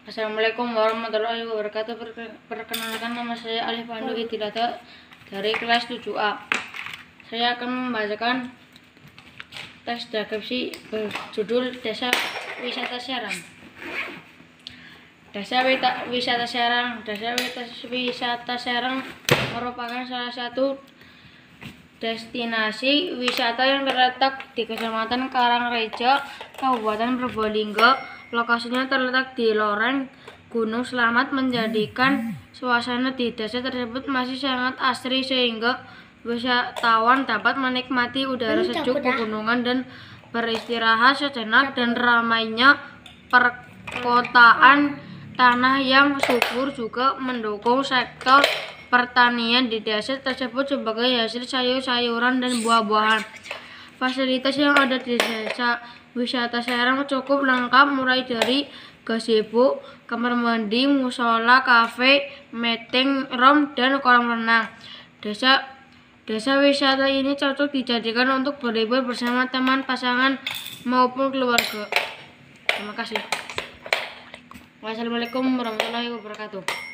Assalamualaikum warahmatullahi wabarakatuh. Perkenalkan, nama saya Alif Pandu Itilata dari kelas 7A. Saya akan membacakan teks deskripsi berjudul Desa Wisata Serang. Desa Wisata Serang. Desa Wisata Serang merupakan salah satu destinasi wisata yang terletak di Kecamatan Karangreja, Kabupaten Probolinggo. Lokasinya terletak di lereng Gunung Slamet, menjadikan suasana di desa tersebut masih sangat asri sehingga wisatawan dapat menikmati udara sejuk pegunungan dan beristirahat sejenak. Dan ramainya perkotaan tanah yang subur juga mendukung sektor pertanian di desa tersebut sebagai hasil sayur-sayuran dan buah-buahan. Fasilitas yang ada di desa wisata Serang cukup lengkap, mulai dari gazebo, kamar mandi, musola, kafe, meeting room, dan kolam renang. Desa wisata ini cocok dijadikan untuk berlibur bersama teman, pasangan, maupun keluarga. Terima kasih. Wassalamualaikum warahmatullahi wabarakatuh.